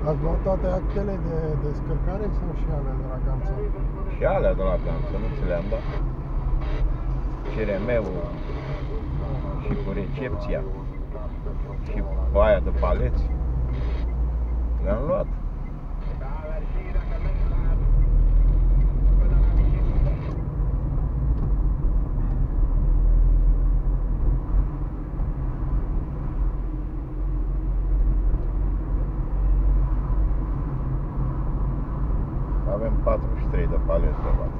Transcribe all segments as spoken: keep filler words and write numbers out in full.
Ați luat toate actele de descărcare sau și alea de la Ganța? Și alea de la Ganța, nu ți le-am dat. C R M-ul și cu recepția și cu aia de paleți. Le-am luat. Avem patruzeci și trei de paleți de luat.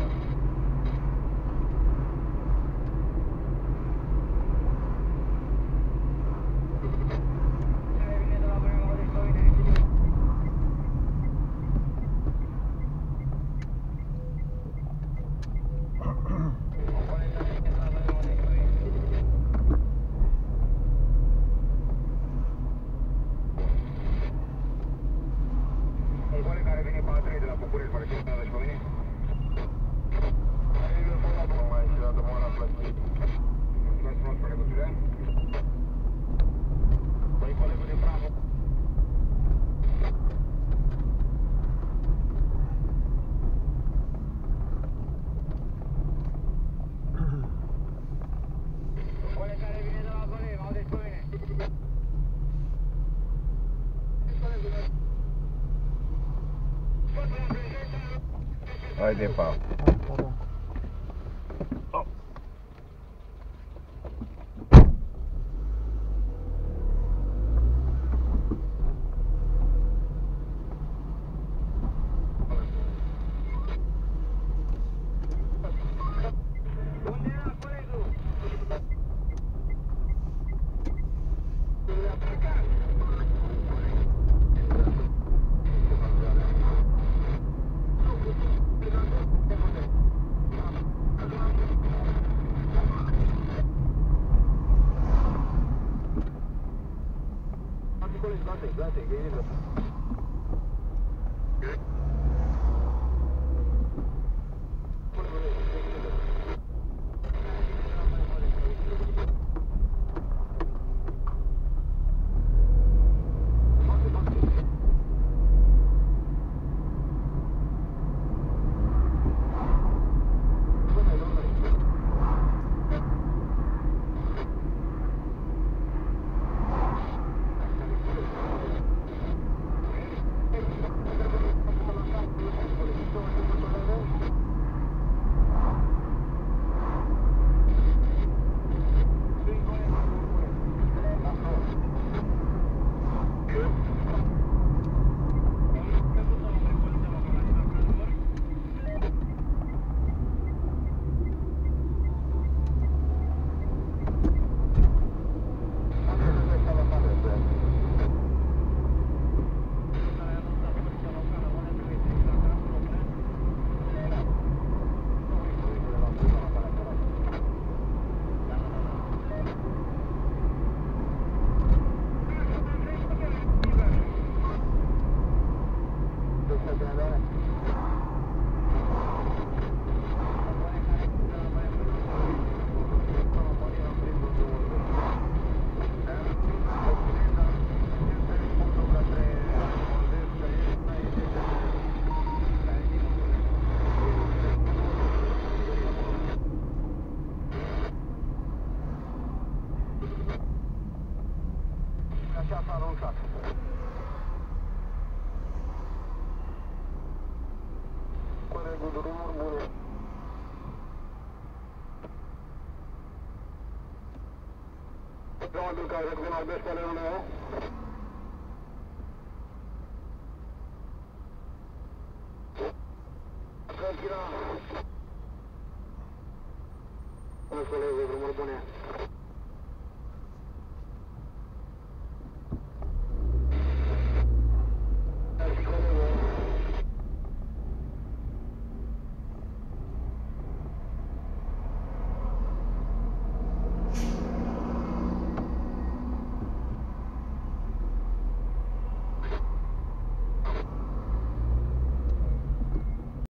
Haide, pa! Probabil că ajung din albești pe nouă. Tranquila. Mulțumesc, colegi, drumuri bune.